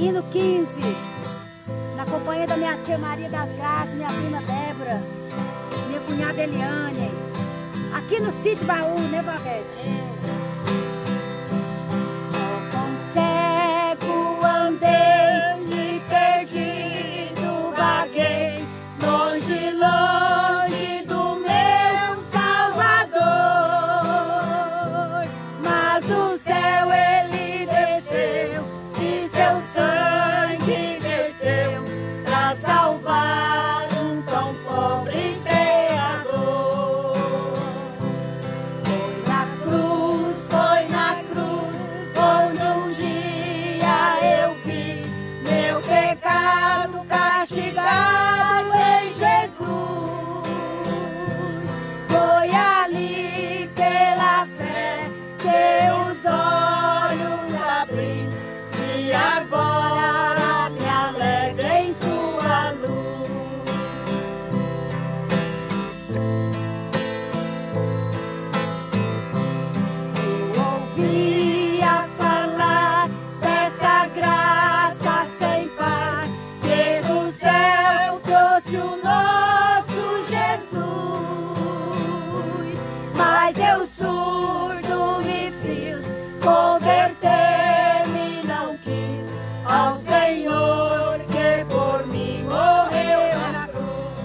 hino 15, na companhia da minha tia Maria das Graças, minha prima Débora, minha cunhada Eliane, aqui no sítio Baú, né, Vavete? Com cego andei e perdido vaguei, longe, longe do meu Salvador, mas do céu ele desceu e seu sangue verteu pra salvar um tão pobre pecador. Foi na cruz, onde um dia eu vi meu pecado castigado em Jesus. Foi ali pela fé que os olhos abri e agora me alegro em sua luz. Eu ouvia falar dessa graça sem par, que do céu trouxe o nosso Jesus, mas eu surdo me fiz, converter-me não quis ao Senhor que por mim morreu na cruz.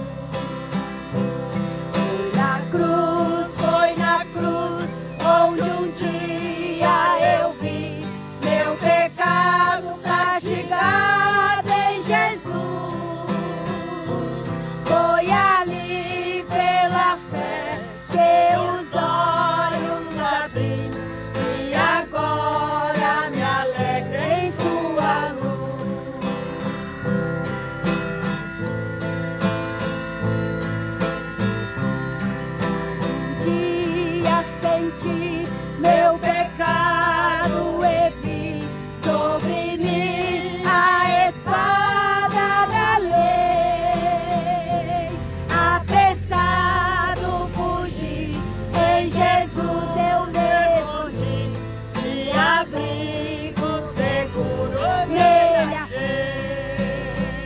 Foi na cruz, onde um dia eu vi meu pecado castigado em Jesus. Foi ali pela fé que os olhos abri e agora me alegro em sua luz. Um dia senti meu pecado e vi sobre mim a espada da lei. Apressado fugi, em Jesus eu respondi, e abrigo seguro me achei.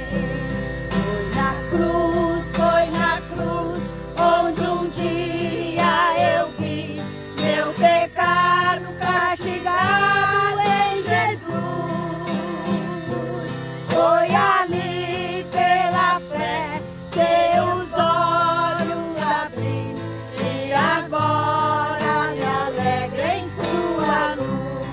Foi na cruz, onde um dia eu vi meu pecado castigado em Jesus. Foi ali pela fé que os olhos abri e agora me alegro em sua luz.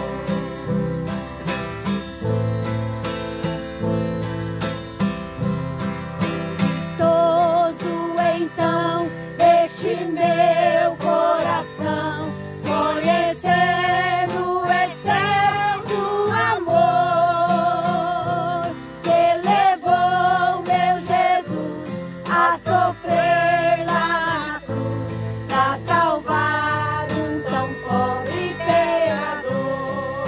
Ditoso então este meu coração, conhecendo o excelso amor que levou meu Jesus a sofrer lá na cruz pra salvar um tão pobre pecador.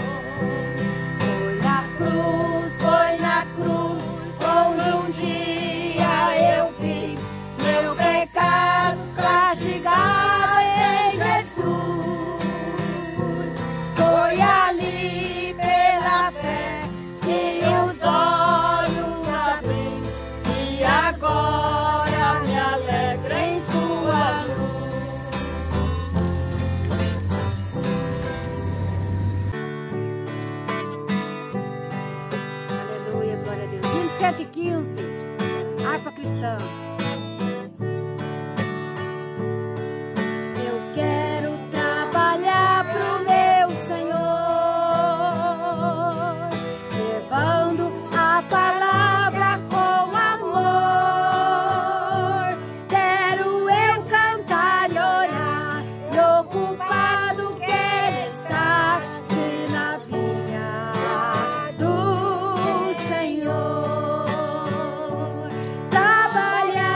Foi na cruz, onde um dia eu vi meu pecado castigado em Jesus. Foi ali pela fé que os olhos abri e agora me alegro em sua luz. Aleluia, glória a Deus. Hino 115, harpa cristã. Eu quero trabalhar pro meu Senhor, levando a palavra com amor. Quero eu cantar e orar, e ocupado quero estar, se na vinha do Senhor. Trabalhar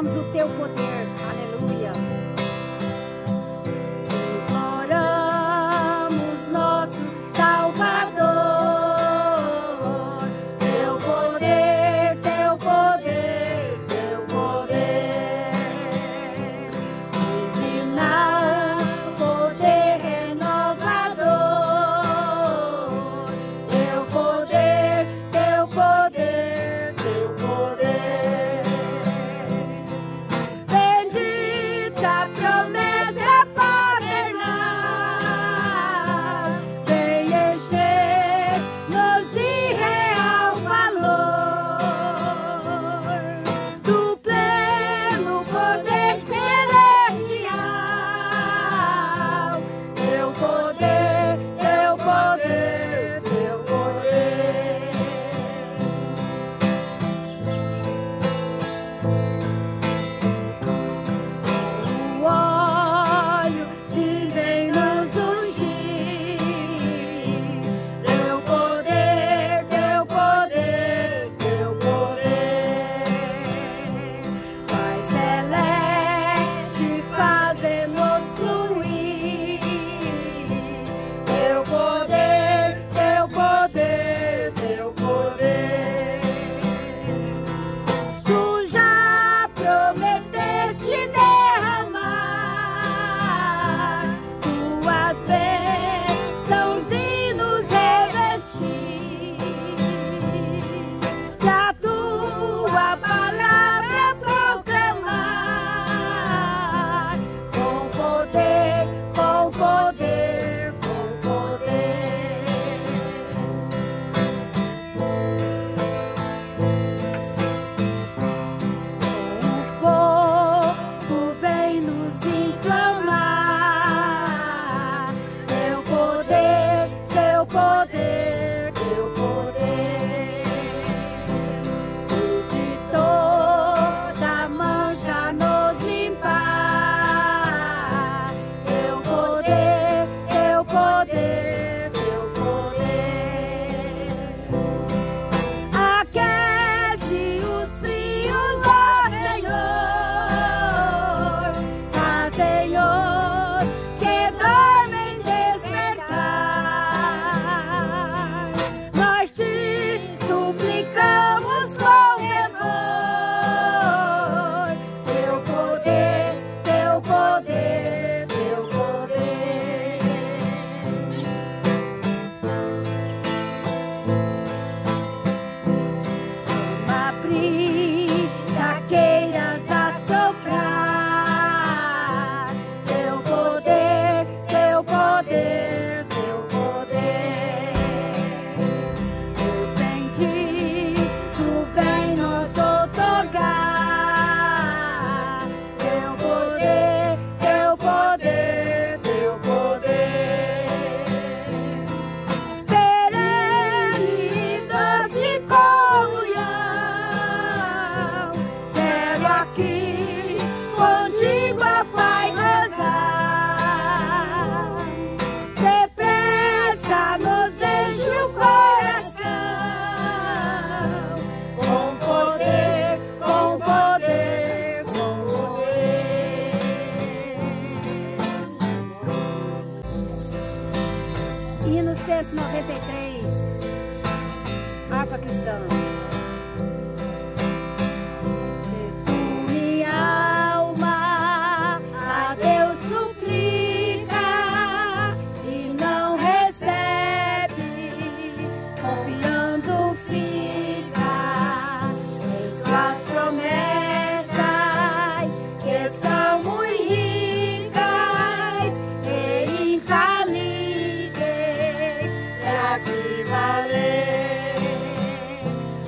declaramos o teu poder. Aleluia. Imploramos nosso Salvador, teu poder, teu poder, teu poder, divinal, poder renovador, teu poder, teu poder, teu poder. Bendita promessa paternal, vem encher-nos de real valor, do pleno poder celestial, teu poder, teu poder, teu poder. O óleo se vem nos ungir, teu poder, teu poder, teu poder. Pai celeste, fazemos fluir, teu poder, teu poder, teu poder. Tu já prometeste derramar tuas bênçãos e nos revestir, pra tua palavra proclamar, com poder, com poder, com poder. O fogo vem nos inflamar, teu poder, teu poder, teu poder. De toda mancha nos limpar, teu poder, teu poder, teu poder. Aquece os frios, ó Senhor, faz, Senhor, que dormem despertar. Nós te suplicamos com fervor, teu poder, teu poder, teu poder. Uma brisa queiras assoprar, teu poder, teu poder, teu poder. Deus bendito vem nos outorgar, teu poder, teu poder, teu poder. Perene e doce comunhão, quero aqui contigo, ó Pai, gozar. Depressa nos enche o coração, com poder, com poder, com poder. Hino 193, harpa cristã. Se tu, minha alma, a Deus suplica e não recebe, confiando fica em suas promessas, que são muito ricas e infalíveis, pra te valer.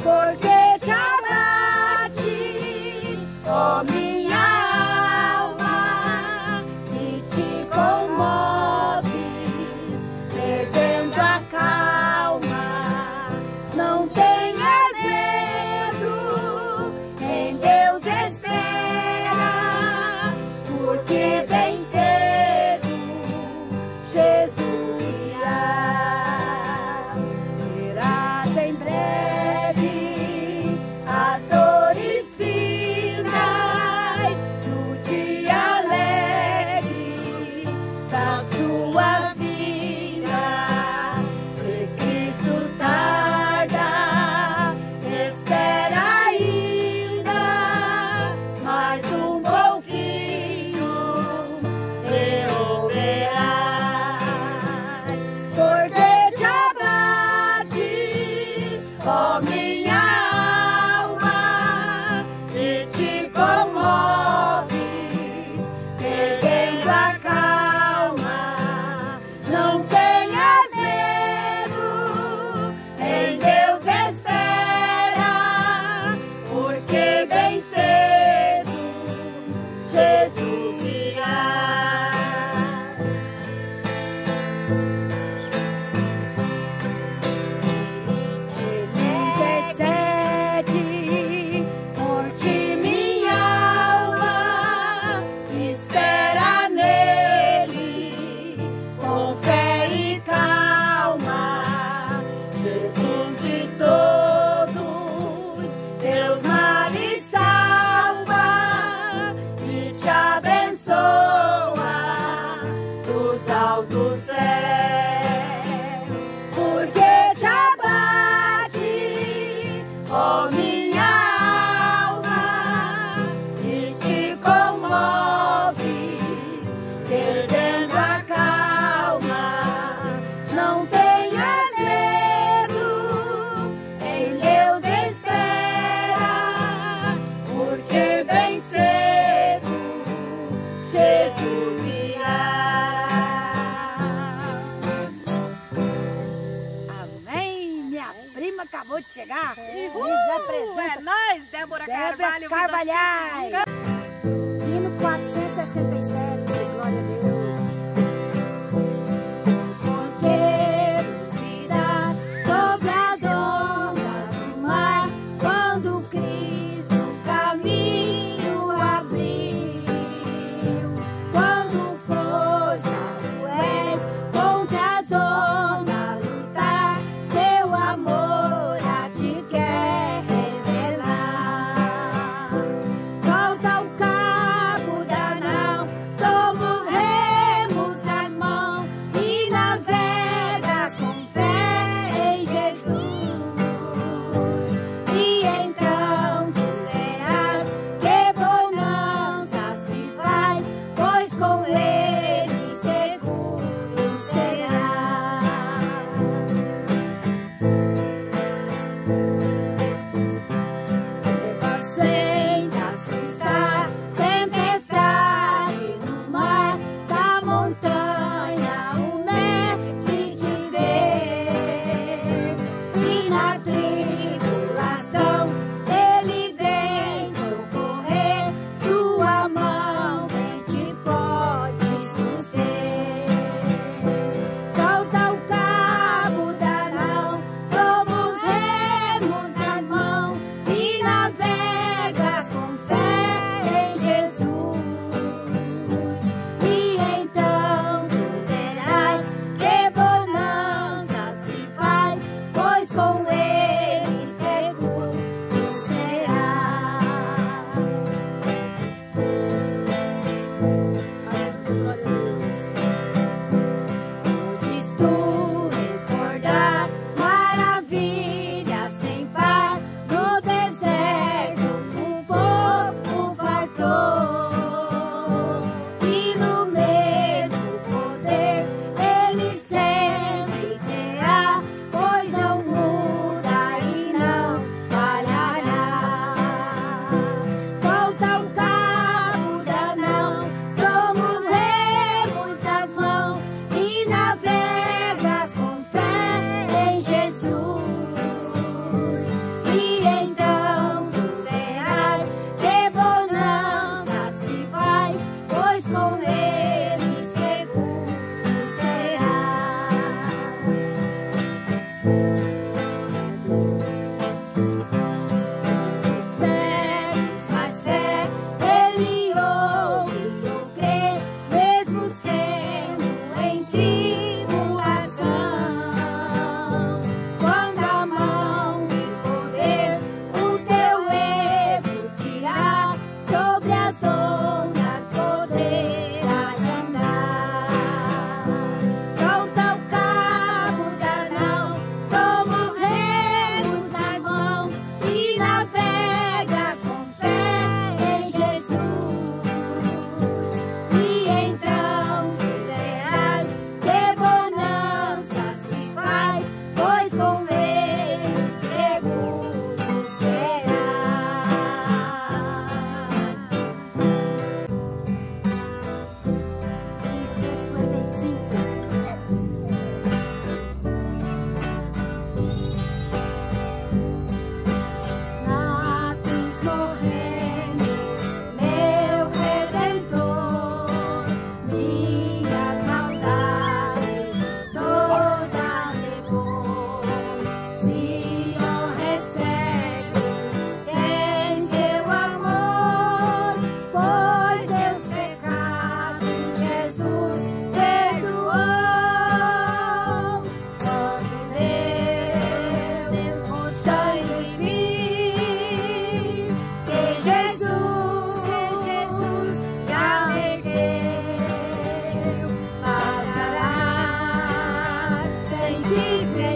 acabou de chegar. É nóis, Débora Carvalho. Carvalhais. Hino 467, glória a Deus. Porque virá sobre as ondas do mar, quando Cristo o caminho abriu. Quando força tu és contra as ondas lutar, seu amor a ti quer revelar. Solta o cabo da nau, toma os remos nas mãos e navegas com fé em Jesus. E então tu verás que bonança se faz, pois com ele seguro será. Sem assustar tempestades no mar, da montanha o mestre te vê. E na tribulação ele vem socorrer, sua mão bem te pode suster. Solta o cabo da nau, toma os remos nas mãos e navegas com fé em Jesus. E então tu verás que bonança se faz, pois com ele seguro será. Podes tu recordar maravilhas sem par, no deserto o povo fartou, e no mesmo poder ele sempre terá, pois não muda e não falhará. Solta o cabo da nau, toma os remos nas mãos e navegas com fé em Jesus. E então tu verás que bonança se faz, pois com ele seguro será. Pedes mais fé, ele ouve ou crê, mesmo sendo em tribulação. Quando a mão de poder o teu erro tirar, sobre as ondas poderás andar. Solta o cabo da nau, toma os remos nas mãos e navegas com fé em Jesus. E então tu verás que bonança se faz, pois com ele seguro será. Na cruz morrendo, meu Redentor, minhas maldades todas levou. Sião recebe, tem seu amor, pois teus pecados Jesus perdoou. Quando deu o sangue vil, que Jesus já perdeu, passará sem te ver.